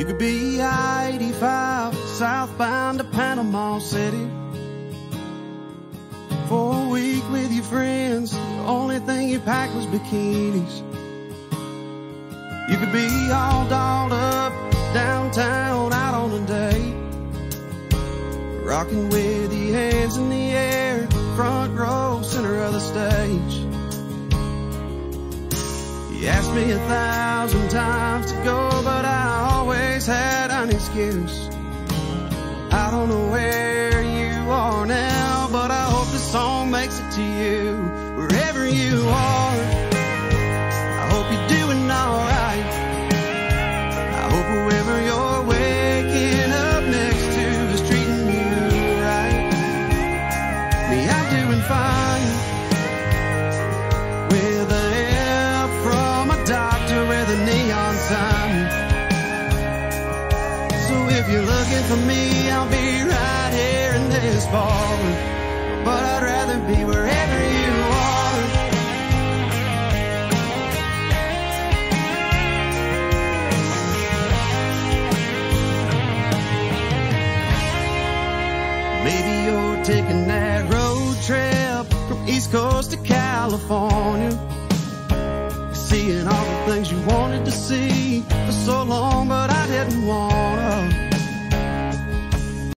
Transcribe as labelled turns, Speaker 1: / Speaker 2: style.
Speaker 1: You could be I-85 southbound to Panama City for a week with your friends. The only thing you packed was bikinis. You could be all dolled up downtown out on a date, rocking with your hands in the air, front row, center of the stage. You asked me 1,000 times to go, but I always had an excuse. I don't know where you are now, but I hope this song makes it to you. Wherever you are, I hope you're doing alright. I hope whoever you're waking up next to is treating you right. Me, I'm doing fine, with the help from a doctor with a neon sign. So if you're looking for me, I'll be right here in this bar, but I'd rather be wherever you are. Maybe you're taking that road trip from East Coast to California, seeing all the things you wanted to see for so long, but I didn't wanna.